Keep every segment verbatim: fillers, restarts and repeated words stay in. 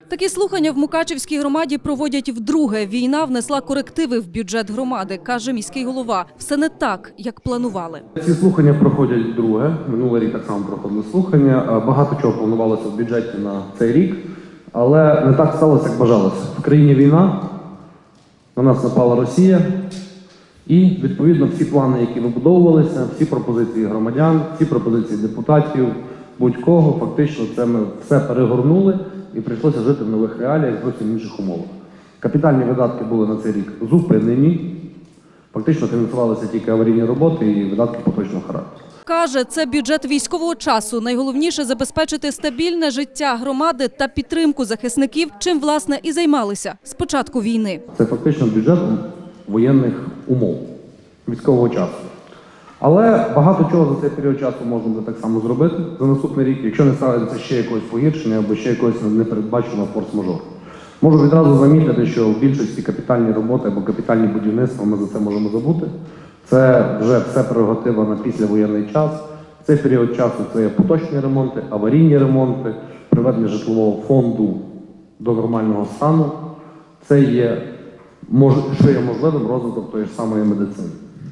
Такі слухання в Мукачівській громаді проводять вдруге. Війна внесла корективи в бюджет громади, каже міський голова. Все не так, як планували. Ці слухання проходять вдруге. Минулий рік так само проходили слухання. Багато чого планувалося в бюджеті на цей рік, але не так сталося, як бажалося. В країні війна, на нас напала Росія, і, відповідно, всі плани, які вибудовувалися, всі пропозиції громадян, всі пропозиції депутатів, будь-кого, фактично це ми все перегорнули і прийшлося жити в нових реаліях, в зовсім інших умовах. Капітальні видатки були на цей рік зупинені, фактично фінансувалися тільки аварійні роботи і видатки поточного характеру. Каже, це бюджет військового часу. Найголовніше – забезпечити стабільне життя громади та підтримку захисників, чим, власне, і займалися з початку війни. Це фактично бюджет воєнних умов, військового часу. Але багато чого за цей період часу можна буде так само зробити за наступний рік, якщо не ставиться ще якогось погіршення або ще якогось непередбаченого форс-мажору. Можу відразу замітити, що в більшості капітальні роботи або капітальні будівництва ми за це можемо забути. Це вже все прерогатива на післявоєнний час. В цей період часу це є поточні ремонти, аварійні ремонти, приведення житлового фонду до нормального стану. Це є, що є можливим розвиток тої ж самої медицини.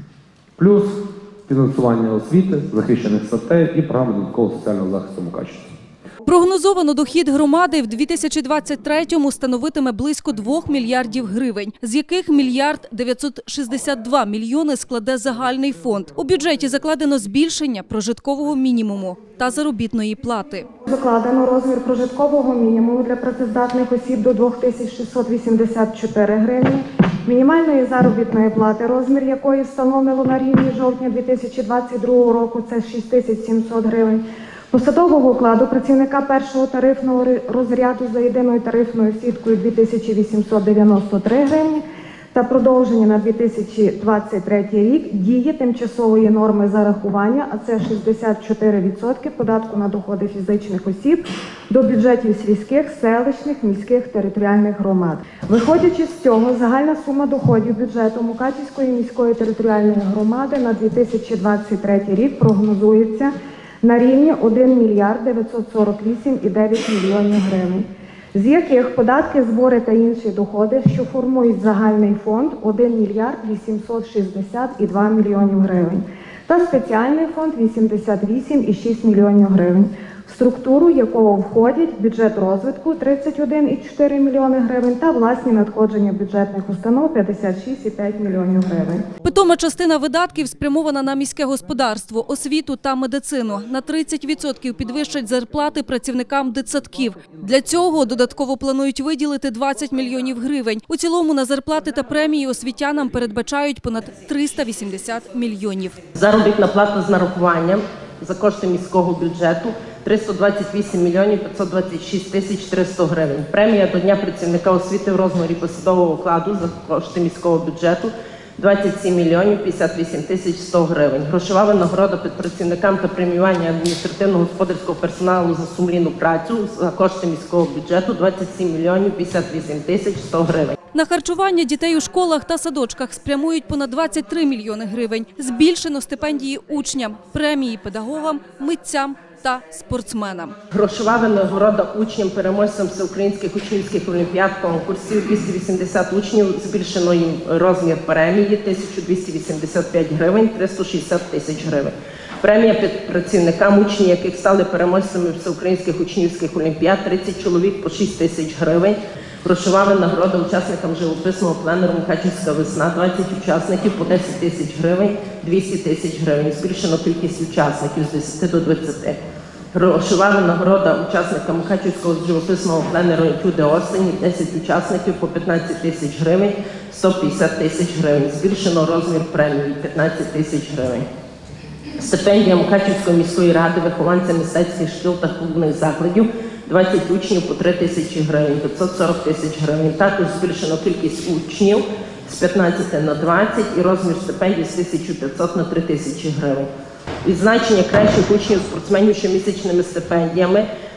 Плюс фінансування освіти, захищених статей і програми додаткового соціального захисту Мукачева. Прогнозовано дохід громади в дві тисячі двадцять третьому становитиме близько двох мільярдів гривень, з яких мільярд дев'ятсот шістдесят два мільйони складе загальний фонд. У бюджеті закладено збільшення прожиткового мінімуму та заробітної плати. Закладено розмір прожиткового мінімуму для працездатних осіб до двох тисяч шістсот вісімдесят чотири гривні, мінімальної заробітної плати, розмір якої встановлено на рівні жовтня дві тисячі двадцять другого року, це шість тисяч сімсот гривень, посадового окладу працівника першого тарифного розряду за єдиною тарифною сіткою дві тисячі вісімсот дев'яносто три гривні та продовження на дві тисячі двадцять третій рік дії тимчасової норми зарахування, а це шістдесят чотири відсотки податку на доходи фізичних осіб до бюджетів сільських, селищних, міських територіальних громад. Виходячи з цього, загальна сума доходів бюджету Мукачівської міської територіальної громади на дві тисячі двадцять третій рік прогнозується на рівні один мільярд дев'ятсот сорок вісім і дев'ять мільйонів гривень, з яких податки, збори та інші доходи, що формують загальний фонд, один мільярд вісімсот шістдесят і два мільйонів гривень, та спеціальний фонд вісімдесят вісім і шість мільйонів гривень, в структуру якого входять бюджет розвитку тридцять один і чотири мільйони гривень та власні надходження бюджетних установ п'ятдесят шість і п'ять мільйонів гривень. Питома частина видатків спрямована на міське господарство, освіту та медицину. На тридцять відсотків підвищать зарплати працівникам дитсадків. Для цього додатково планують виділити двадцять мільйонів гривень. У цілому на зарплати та премії освітянам передбачають понад триста вісімдесят мільйонів. Заробітна плата з нарахуванням за кошти міського бюджету триста двадцять вісім мільйонів п'ятсот двадцять шість тисяч триста гривень. Премія до Дня працівника освіти в розмірі посадового окладу за кошти міського бюджету двадцять сім мільйонів п'ятдесят вісім тисяч сто гривень. Грошова винагорода підпрацівникам та преміювання адміністративно-господарського персоналу за сумлінну працю за кошти міського бюджету двадцять сім мільйонів п'ятдесят вісім тисяч сто гривень. На харчування дітей у школах та садочках спрямують понад двадцять три мільйони гривень. Збільшено стипендії учням, премії педагогам, митцям та спортсменам. Грошова винагорода учням, переможцям всеукраїнських учнівських олімпіад, конкурсів, двісті вісімдесят учнів, збільшено їм розмір премії тисяча двісті вісімдесят п'ять гривень, триста шістдесят тисяч гривень. Премія працівникам, учні яких стали переможцями всеукраїнських учнівських олімпіад, тридцять чоловік по шість тисяч гривень. Грошова винагорода учасникам живописного пленеру «Мукачівська весна», двадцять учасників по десять тисяч гривень, двісті тисяч гривень. Збільшено кількість учасників з десяти до двадцяти. Грошова винагорода учасникам Мукачівського живописного пленеру «Етюди осені», десять учасників по п'ятнадцять тисяч гривень, сто п'ятдесят тисяч гривень. Збільшено розмір премії п'ятнадцять тисяч гривень. Стипендія Мукачівської міської ради вихованцям мистецьких шкіл та клубних закладів двадцять учнів по три тисячі гривень, п'ятсот сорок тисяч гривень. Також збільшено кількість учнів з п'ятнадцяти на двадцять і розмір стипендій з тисяча п'ятсот на три тисячі гривень. Відзначення кращих учнів спортсменів щомісячними стипендіями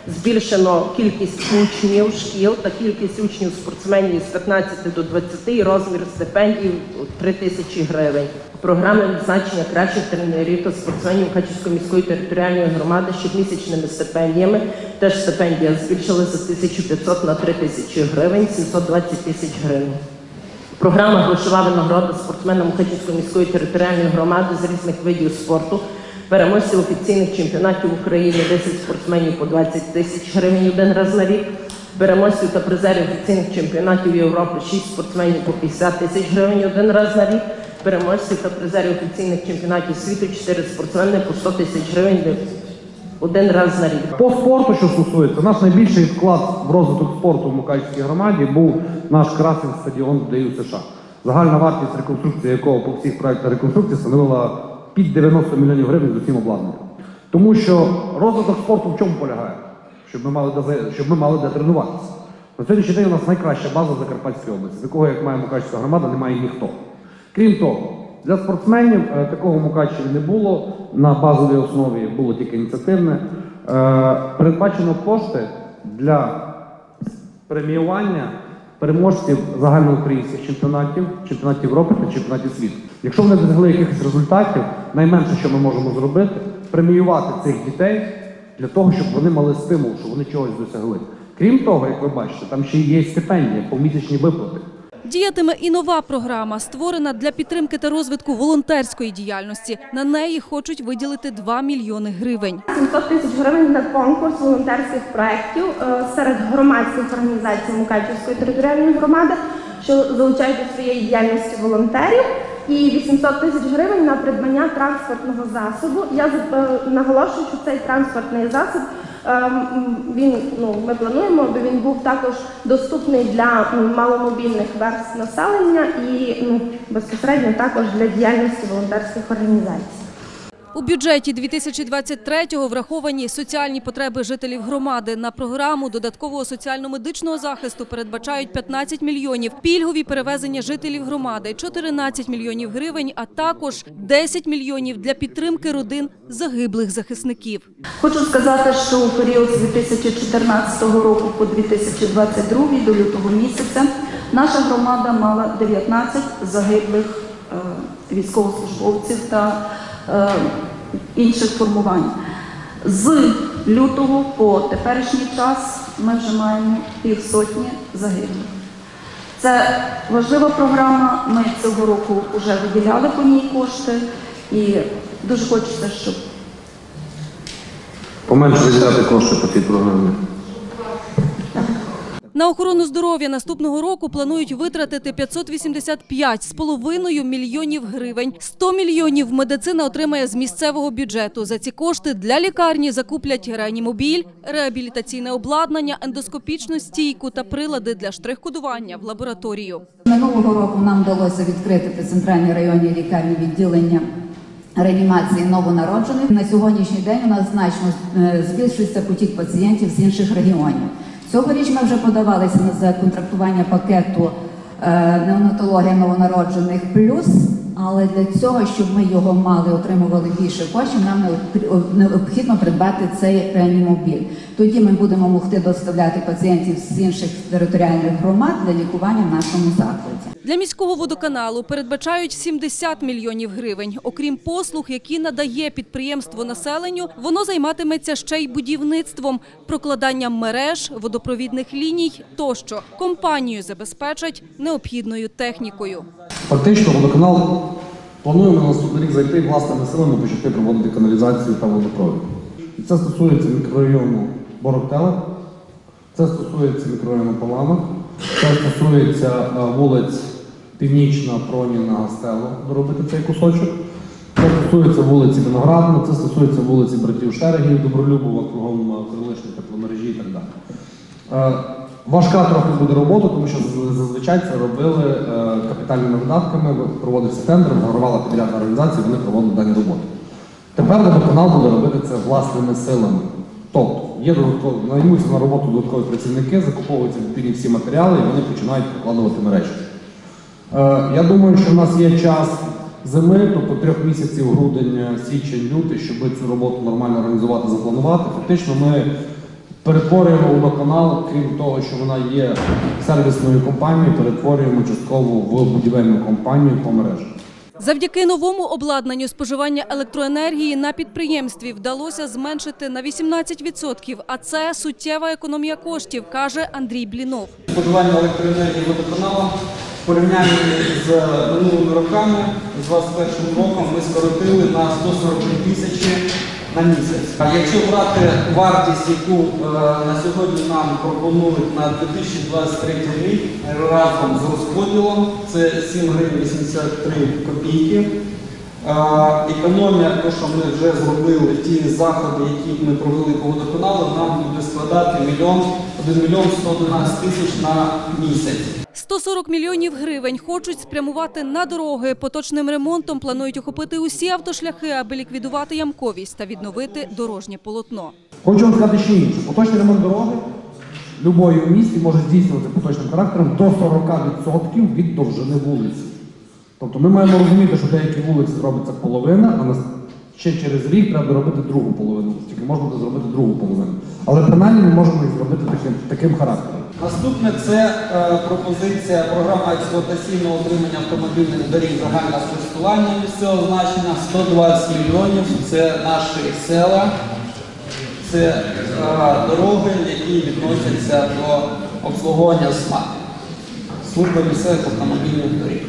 Збільшено кількість учнів шкіл та кількість учнів спортсменів з п'ятнадцяти до двадцяти і розмір стипендій три тисячі гривень. Програми відзначення кращих тренерів та спортсменів Мукачівської міської територіальної громади щомісячними стипендіями. Теж стипендія збільшили за тисячу п'ятсот на три тисячі гривень, сімсот двадцять тисяч гривень. Програма «Грошова винагорода спортсменам Мукачівської міської територіальної громади з різних видів спорту. Переможці офіційних чемпіонатів України десять спортсменів по двадцять тисяч гривень один раз на рік. Переможців та призерів офіційних чемпіонатів Європи шість спортсменів по п'ятдесят тисяч гривень один раз на рік. Переможців та призерів офіційних чемпіонатів світу чотири спортсмени по сто тисяч гривень один раз на рік. По спорту, що стосується, наш найбільший вклад в розвиток спорту в Мукачівській громаді був наш красний стадіон в ДЮ США. Загальна вартість реконструкції якого по всіх проєктах реконструкції становила під дев'яносто мільйонів гривень з усім обладнанням. Тому що розвиток спорту в чому полягає? Щоб ми мали де, щоб ми мали де тренуватися. На сьогоднішній день у нас найкраща база в Закарпатській області, з якого, як має Мукачівська громада, немає ніхто. Крім того, для спортсменів е, такого в Мукачеві не було, на базовій основі було тільки ініціативне. Е, передбачено кошти для преміювання переможців загальноукраїнських чемпіонатів, чемпіонатів Європи та чемпіонатів світу. Якщо вони досягли якихось результатів, найменше, що ми можемо зробити, преміювати цих дітей для того, щоб вони мали стимул, щоб вони чогось досягли. Крім того, як ви бачите, там ще є стипендія, помісячні виплати. Діятиме і нова програма, створена для підтримки та розвитку волонтерської діяльності. На неї хочуть виділити два мільйони гривень. сімсот тисяч гривень на конкурс волонтерських проєктів е, серед громадських організацій Мукачівської територіальної громади, що залучають до своєї діяльності волонтерів, і вісімсот тисяч гривень на придбання транспортного засобу. Я е, наголошую, що цей транспортний засіб Він, ну, ми плануємо, аби він був також доступний для маломобільних верств населення і ну, безпосередньо також для діяльності волонтерських організацій. У бюджеті дві тисячі двадцять третього враховані соціальні потреби жителів громади. На програму додаткового соціально-медичного захисту передбачають п'ятнадцять мільйонів, пільгові перевезення жителів громади – чотирнадцять мільйонів гривень, а також десять мільйонів для підтримки родин загиблих захисників. Хочу сказати, що у період з дві тисячі чотирнадцятого року по дві тисячі двадцять другий до лютого місяця наша громада мала дев'ятнадцять загиблих е, військовослужбовців та е, інших формувань. З лютого по теперішній час ми вже маємо півсотні загиблих. Це важлива програма, ми цього року вже виділяли по ній кошти і дуже хочеться, щоб Поменше виділяти кошти по цій програмі. На охорону здоров'я наступного року планують витратити п'ятсот вісімдесят п'ять з половиною мільйонів гривень. сто мільйонів медицина отримає з місцевого бюджету. За ці кошти для лікарні закуплять реанімобіль, реабілітаційне обладнання, ендоскопічну стійку та прилади для штрих-кодування в лабораторію. Минулого року нам вдалося відкрити при центральній районній лікарні відділення реанімації новонароджених. На сьогоднішній день у нас значно збільшується потік пацієнтів з інших регіонів. Цьогоріч ми вже подавалися на законтрактування пакету неонатологія новонароджених плюс, але для цього, щоб ми його мали, отримували більше коштів, нам необхідно придбати цей реанімобіль. Тоді ми будемо могти доставляти пацієнтів з інших територіальних громад для лікування в нашому закладі. Для міського водоканалу передбачають сімдесят мільйонів гривень. Окрім послуг, які надає підприємство населенню, воно займатиметься ще й будівництвом, прокладанням мереж, водопровідних ліній тощо. Компанію забезпечать необхідною технікою. Фактично, водоканал планує на наступний рік зайти власними силами, почати проводити каналізацію та водопровід. І це стосується мікрорайону Борок-Телеп, це стосується мікрорайону Паланок, це стосується вулиць Північна, Проніна, Гастело, доробити цей кусочок. Це стосується вулиці Виноградна, це стосується вулиці Братів Шерегів, Добролюбова, кругом крилишні тепломережі і так далі. Важка трохи буде робота, тому що зазвичай це робили капітальними видатками, проводився тендер, вигравала підрядна організація, вони проводили дані роботи. Тепер водоканал буде робити це власними силами. Тобто, є додаткові, наймуться на роботу додаткові працівники, закуповуються відповідні всі матеріали і вони починають прокладувати мережі. Е, я думаю, що в нас є час зими, тобто трьох місяців, грудень, січень, лютий, щоб цю роботу нормально організувати, запланувати. Фактично ми Перетворюємо водоканал, крім того, що вона є сервісною компанією, перетворюємо частково в будівельну компанію по мережі. Завдяки новому обладнанню споживання електроенергії на підприємстві вдалося зменшити на вісімнадцять відсотків, а це суттєва економія коштів, каже Андрій Блінов. Споживання електроенергії водоканалом в порівнянні з минулими роками, з двадцять першим роком, ми скоротили на сто сорок три тисячі на місяць. А якщо брати вартість, яку е, на сьогодні нам пропонують на дві тисячі двадцять третій рік разом з розподілом, це сім гривень вісімдесят три копійки. Е, економія, те, що ми вже зробили, ті заходи, які ми провели по водоканалу, нам буде складати мільйон, один мільйон сто одинадцять тисяч на місяць. сто сорок мільйонів гривень хочуть спрямувати на дороги. Поточним ремонтом планують охопити усі автошляхи, аби ліквідувати ямковість та відновити дорожнє полотно. Хочу вам сказати ще інше. Поточний ремонт дороги любої в місті може здійснювати поточним характером до сорок відсотків від довжини вулиці. Тобто ми маємо розуміти, що деякі вулиці зробиться половина, а нас ще через рік треба робити другу половину. Тільки можна буде зробити другу половину. Але принаймні ми можемо їх зробити таким, таким характером. Наступне – це е, пропозиція програма експлуатаційного утримання автомобільних доріг загального користування місцевого значення сто двадцять мільйонів. Це наші села, це е, дороги, які відносяться до обслуговування СМА, служби місцевих автомобільних доріг.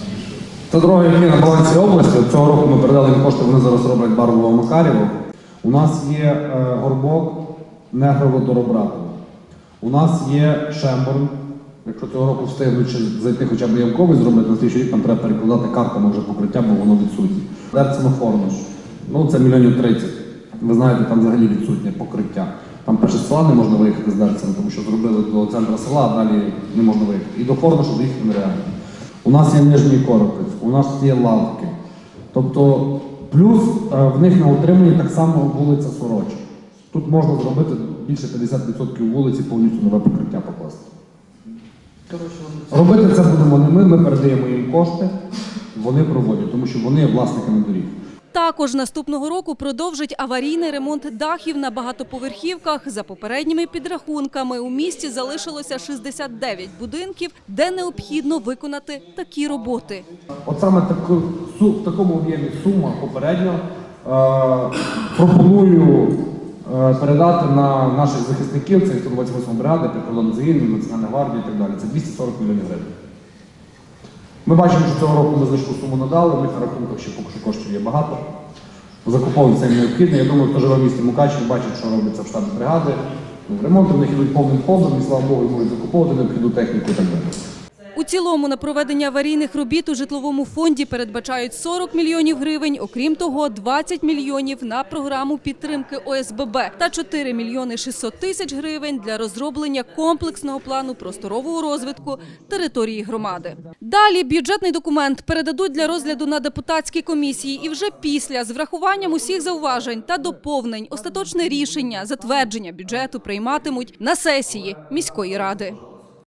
Це дороги, які на балансі області. Цього року ми передали їм кошти, вони зараз роблять Барвово-Макарєво. У нас є е, Горбок, Негрово-Доробратово. У нас є Шемборн. Якщо цього року встигнуть зайти хоча б ямковий зробити, на слідчий рік там треба перекладати картами вже покриття, бо воно відсутнє. Дерцено-Хорнош. Ну це мільйонів тридцять. Ви знаєте, там взагалі відсутнє покриття. Там перше з села не можна виїхати з Дерцена, тому що зробили до центру села, а далі не можна виїхати. І до Хорношу доїхати нереально. У нас є Нижній Коропець, у нас є Лавки. Тобто, плюс в них на утриманні так само вулиця Сороча. Тут можна зробити більше п'ятдесят відсотків вулиці, повністю нове покриття покласти. Робити це будемо не ми, ми передаємо їм кошти, вони проводять, тому що вони є власниками доріг. Також наступного року продовжить аварійний ремонт дахів на багатоповерхівках. За попередніми підрахунками у місті залишилося шістдесят дев'ять будинків, де необхідно виконати такі роботи. От саме таку, су, в такому об'ємі сума попередньо е, пропоную е, передати на наших захисників, це сто двадцять восьма бригада, прикордонний загін, Національна гвардія і так далі. Це двісті сорок мільйонів гривень. Ми бачимо, що цього року ми значну суму надали, в них на рахунках ще поки що коштів є багато. Закуповують це необхідно. Я думаю, хто живе в місті Мукачево, бачить, що робиться в штабі бригади. Ремонти в них йдуть повним ходом, і слава Богу, можуть закуповувати необхідну техніку і так далі. У цілому на проведення аварійних робіт у житловому фонді передбачають сорок мільйонів гривень, окрім того, двадцять мільйонів на програму підтримки О С Б Б та чотири мільйони шістсот тисяч гривень для розроблення комплексного плану просторового розвитку території громади. Далі бюджетний документ передадуть для розгляду на депутатській комісії і вже після, з врахуванням усіх зауважень та доповнень, остаточне рішення, затвердження бюджету прийматимуть на сесії міської ради.